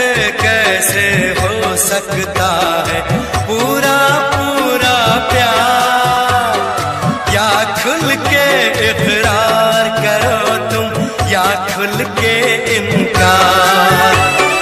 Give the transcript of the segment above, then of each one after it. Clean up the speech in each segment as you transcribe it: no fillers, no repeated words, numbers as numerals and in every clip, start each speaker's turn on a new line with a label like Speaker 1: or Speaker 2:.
Speaker 1: कैसे हो सकता है पूरा पूरा प्यार। या खुल के इकरार करो तुम या खुल के इनकार।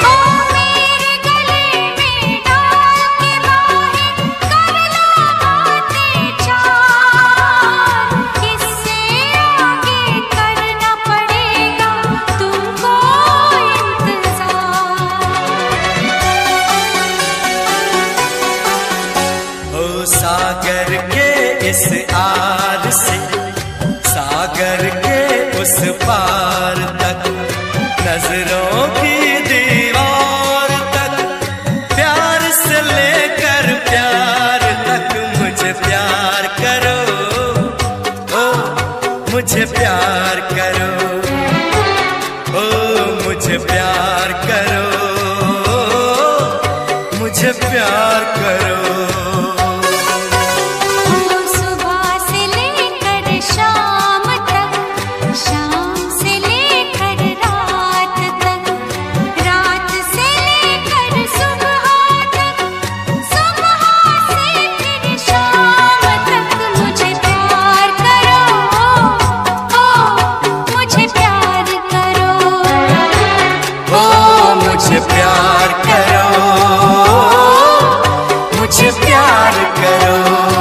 Speaker 1: सागर के इस आर से सागर के उस पार तक, नजरों की दीवार तक, प्यार से लेकर प्यार तक मुझे प्यार करो, ओ मुझे प्यार करो, ओ मुझे प्यार करो, मुझे प्यार करो। मुझे प्यार करो, मुझे प्यार करो।